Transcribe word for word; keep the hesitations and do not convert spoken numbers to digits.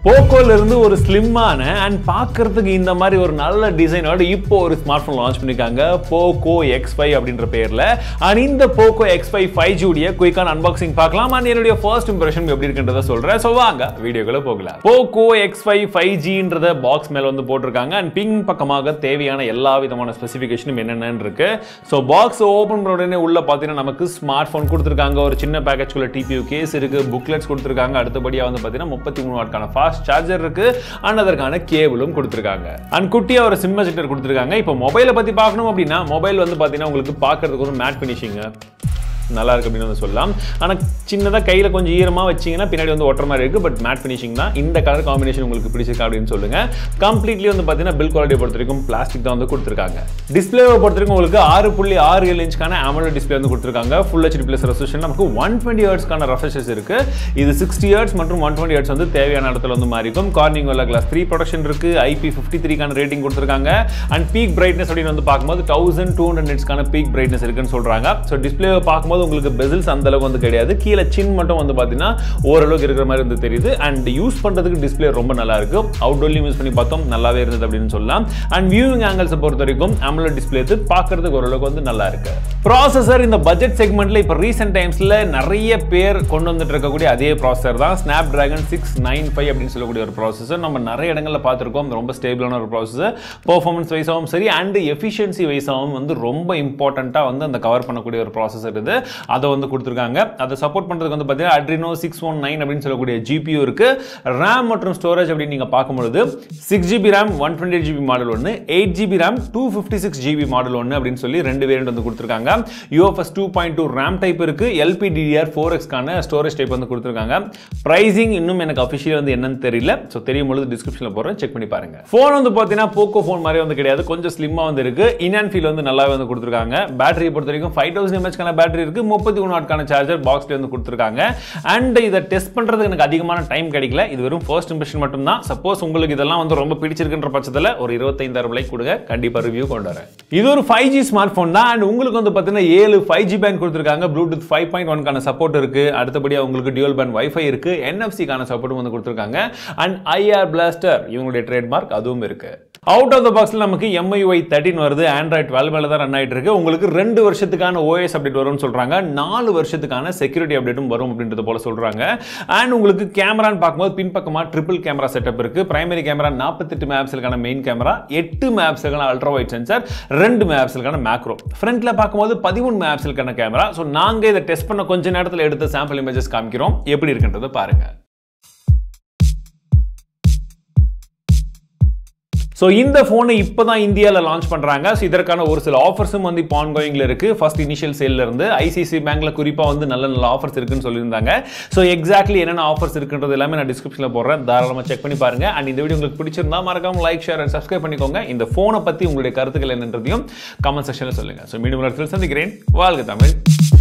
போக்கோல இருந்து ஒரு ஸ்லிம்மான அண்ட் பார்க்கறதுக்கு இந்த மாதிரி ஒரு நல்ல டிசைனோட இப்போ ஒரு ஸ்மார்ட் போன் லான்ச் பண்ணிருக்காங்க போக்கோ எக்ஸ் ஃபைவ் அப்படின்ற பேர்ல. அண்ட் இந்த Poco X five five G உடைய குயிக்கான அன்பாக்சிங் பார்க்கலாம். அண்ட் என்னுடைய ஃபர்ஸ்ட் இம்ப்ரெஷன் எப்படி இருக்குன்றத சொல்றேன். ஸோ வாங்க வீடியோக்குள்ள போகலாம். போக்கோ எக்ஸ் ஃபைவ் ஃபைவ் ஜின்றத பாக்ஸ் மேல வந்து போட்டிருக்காங்க. அண்ட் பின் பக்கமாக தேவையான எல்லா விதமான ஸ்பெசிஃபிகேஷனும் என்னென்னு இருக்கு. ஸோ பாக்ஸ் ஓப்பன் பண்ண உடனே உள்ள பார்த்தீங்கன்னா நமக்கு ஸ்மார்ட் போன் கொடுத்துருக்காங்க. ஒரு சின்ன பேக்கேஜ்குள்ள டிபியூ கேஸ் இருக்கு, புக்லெட்ஸ் கொடுத்துருக்காங்க. அடுத்தபடியாக வந்து பார்த்தீங்கன்னா முப்பத்தி மூணு வாட்கான ஃபாஸ்ட் சார்ஜர் இருக்கு. அண்ட் அதற்கான கேபிளும் கொடுத்திருக்காங்க. அண்ட் குட்டியா ஒரு சிம் எஜெக்டர் கொடுத்திருக்காங்க. இப்போ மொபைலை பத்தி பார்க்கணும் அப்படின்னா மொபைல் வந்து பாத்தீங்கன்னா உங்களுக்கு பார்க்கிறதுக்கு ஒரு மேட் ஃபினிஷிங் நல்லா இருக்கு அப்படின்னு சொல்லலாம். ஆனால் சின்னதாக கையில் கொஞ்சம் ஈரமாக வச்சிங்கன்னா பின்னாடி வந்து ஒட்டுற மாதிரி இருக்குது. பட் மேட் ஃபினிஷிங் தான். இந்த கலர் காம்பினேஷன் உங்களுக்கு பிடிச்சிருக்கா அப்படின்னு சொல்லுங்க. கம்ப்ளீட்லி வந்து பார்த்தீங்கன்னா பில் குவாலிட்டியை பொறுத்த வரைக்கும் பிளாஸ்டிக் தான் வந்து கொடுத்துருக்காங்க. டிஸ்பிளேவை பொறுத்த வரைக்கும் உங்களுக்கு ஆறு புள்ளி ஆறு ஏழு இன்ச்க்கான AMOLED டிஸ்பிளே வந்து கொடுத்துருக்காங்க. ஃபுல் ஹெச்டி பிளஸ் ரெசல்யூஷன் நமக்கு ஒன் டுவெண்ட்டி ஹெர்ட்ஸ்க்கான ரெஃப்ரெஷஸ் இருக்கு. இது சிக்ஸ்டி ஹெர்ட்ஸ் மற்றும் ஒன் டுவெண்ட்டி ஹெர்ட்ஸ் வந்து தேவையான இடத்துல வந்து மாறி இருக்கும். கார்னிங் உள்ள கிளாஸ் த்ரீ ப்ரொடக்ஷன் இருக்கு. ஐபி ஃபிஃப்டி த்ரீக்கான ரேட்டிங் கொடுத்துருக்காங்க. அண்ட் பீக் பிரைட்னஸ் அப்படின்னு வந்து பார்க்கும்போது தௌசண்ட் டூ ஹண்ட்ரட் நிட்ஸ்க்கான பீக் பிரைட்னஸ் இருக்குன்னு சொல்றாங்க. ஸோ டிஸ்பிளேவை பார்க்கும்போது உங்களுக்கு பெசில்ஸ் அந்த அளவுக்கு வந்து கிடையாது. கீழே சின் மட்டும் வந்து பார்த்தீங்கன்னா ஓரளவுக்கு இருக்கிற மாதிரி வந்து தெரியுது. அண்ட் யூஸ் பண்றதுக்கு டிஸ்பிளே ரொம்ப நல்லா இருக்கு. அவுட்டோர்லயும் யூஸ் பண்ணி பார்த்தோம் நல்லாவே இருந்தது அப்படின்னு சொல்லலாம். அண்ட் வியூவிங் ஆங்கிள்ஸ் பொறுத்த வரைக்கும் AMOLED டிஸ்பிளே பார்க்கறதுக்கு ஓரளவுக்கு வந்து நல்லா இருக்கு. ப்ராசஸர் இந்த பட்ஜெட் செக்மெண்ட்ல இப்போ ரீசெண்ட் டைம்ஸ்ல நிறைய பேர் கொண்டு வந்துட்டு இருக்கக்கூடிய அதே ப்ராசஸர் தான். ஸ்னாப்டிராகன் சிக்ஸ் நைன் ஃபைவ் அப்படின்னு சொல்லக்கூடிய ஒரு ப்ராசஸர் நம்ம நிறைய இடங்கள்ல பார்த்துருக்கோம். ரொம்ப ஸ்டேபிளான ஒரு ப்ராசஸர். பெர்ஃபார்மன்ஸ் வைஸாகவும் சரி அண்ட் எஃபிஷியன்சி வைஸாகவும் வந்து ரொம்ப இம்பார்ட்டண்ட்டாக வந்து அந்த கவர் பண்ணக்கூடிய ஒரு ப்ராசஸர் இது. அதை வந்து கொடுத்துருக்காங்க. அதை சப்போர்ட் பண்றதுக்கு வந்து பார்த்தீங்கன்னா Adreno சிக்ஸ் ஒன் நைன் அப்படின்னு சொல்லக்கூடிய ஜிபியூ இருக்கு. ரேம் மற்றும் ஸ்டோரேஜ் அப்படின்னு நீங்க பார்க்கும்போது six GB RAM one twenty eight GB model ஒன்று, eight GB RAM two fifty six GB model ஒன்று அப்படின்னு சொல்லி ரெண்டு வேரியன்ட் வந்து கொடுத்துருக்காங்க. UFS two point two RAM type இருக்கு. எல்பிடிடிஆர் ஃபோர் எக்ஸ்க்கான ஸ்டோரேஜ் டைப் வந்து கொடுத்துருக்காங்க. பிரைசிங் இன்னும் எனக்கு அஃபிஷியல் வந்து என்னன்னு தெரியல. ஸோ தெரியும் பொழுது டிஸ்கிரிப்ஷனில் போகிறேன், செக் பண்ணி பாருங்க. ஃபோன் வந்து பார்த்தீங்கன்னா போக்கோ ஃபோன் மாதிரி வந்து கிடையாது. கொஞ்சம் ஸ்லிம்மா வந்து இருக்கு. இன் அண்ட் ஃபீல் வந்து நல்லாவே வந்து கொடுத்துருக்காங்க. பேட்டரியை பொறுத்த வரைக்கும் ஃபைவ் தௌசண்ட் எம்ஏஹெச்க்கான பேட்டரி இருக்கு. முப்பத்தி ஒன்று வாட்கான சார்ஜர் பாக்ஸ்ல வந்து கொடுத்துருக்காங்க. அண்ட் இதை டெஸ்ட் பண்றதுக்கு எனக்கு அதிகமான டைம் கிடைக்கல. இது வெறும் ஃபர்ஸ்ட் இம்ப்ரெஷன் மட்டும் தான். சப்போஸ் உங்களுக்கு இதெல்லாம் வந்து ரொம்ப பிடிச்சிருக்குன்ற பட்சத்தில் ஒரு இருபத்தைந்தாயிரம் லைக் கொடுங்க, கண்டிப்பா ரிவ்யூ கொண்டு வரேன். இது ஒரு ஃபைவ் ஜி ஸ்மார்ட் போன் தான். அண்ட் உங்களுக்கு வந்து பார்த்தீங்கன்னா ஏழு ஃபைவ் ஜி பேண்ட் கொடுத்துருக்காங்க. ப்ளூடூத் ஃபைவ் பாயிண்ட் ஒன்கான சப்போர்ட் இருக்கு. அடுத்தபடியாக உங்களுக்கு டியூவல் பேண்ட் வைஃபை இருக்கு. என்எஃப்சிக்கான சப்போர்ட் வந்து கொடுத்துருக்காங்க. அண்ட் ஐஆர் பிளாஸ்டர் இவங்களுடைய ட்ரேட்மார்க் அதுவும் இருக்கு. அவுட் ஆஃப் த பாக்ஸ்ல நமக்கு எம்ஐயூஐ தேர்ட்டின் வருது. ஆண்ட்ராய்ட் டுவெல்வ் மேல தான் ரன் ஆயிட்டு இருக்கு. உங்களுக்கு ரெண்டு வருஷத்துக்கான ஓஎஸ் அப்டேட் வரும்னு சொல்றாங்க. நாலு வருஷத்துக்கான செக்யூரிட்டி அப்டேட்டும் வரும் அப்படின்றது போல சொல்றாங்க. அண்ட் உங்களுக்கு கேமரான்னு பார்க்கும்போது பின்பக்கமா ட்ரிபிள் கேமரா செட்டப் இருக்கு. பிரைமரி கேமரா நாற்பத்தெட்டு மெகாபிக்சலுக்கான மெயின் கேமரா, எட்டு மெகாபிக்சலுக்கான அல்ட்ரா வைட் சென்சார், ரெண்டு மெகாபிக்சலுக்கான மேக்ரோ. ஃப்ரண்ட்ல பார்க்கும்போது பதிமூணு மெகாபிக்சலுக்கான கேமரா. ஸோ நாங்க இதை டெஸ்ட் பண்ண கொஞ்ச நேரத்தில் எடுத்த சாம்பிள் இமேஜஸ் காமிக்கிறோம். எப்படி இருக்குன்றதை பாருங்க. ஸோ இந்த ஃபோனை இப்போ தான் இந்தியாவில் லான்ச் பண்ணுறாங்க. ஸோ இதற்கான ஒரு சில ஆஃபர்ஸும் வந்து இப்போ ஆன்கோயிங்கில் இருக்குது. ஃபர்ஸ்ட் இனிஷியல் சேலில் இருந்து ஐசிஐசிஐ பேங்க்கில் குறிப்பாக வந்து நல்ல நல்ல ஆஃபர்ஸ் இருக்குன்னு சொல்லியிருந்தாங்க. ஸோ எக்ஸாக்ட்லி என்னென்ன ஆஃபர்ஸ் இருக்குன்றது எல்லாமே நான் டிஸ்கிரிப்ஷனில் போடுறேன். தாராளமாக செக் பண்ணி பாருங்க. அண்ட் இந்த வீடியோ உங்களுக்கு பிடிச்சிருந்தா மறக்காம லைக், ஷேர் அண்ட் சப்ஸ்கிரைப் பண்ணிக்கோங்க. இந்த ஃபோனை பற்றி உங்களுடைய கருத்துக்கள் என்னன்றதையும் கமெண்ட் செக்ஷனில் சொல்லுங்கள். ஸோ மீண்டும் ஒரு இடத்துல சந்திக்கிறேன். வாழ்க தமிழ்.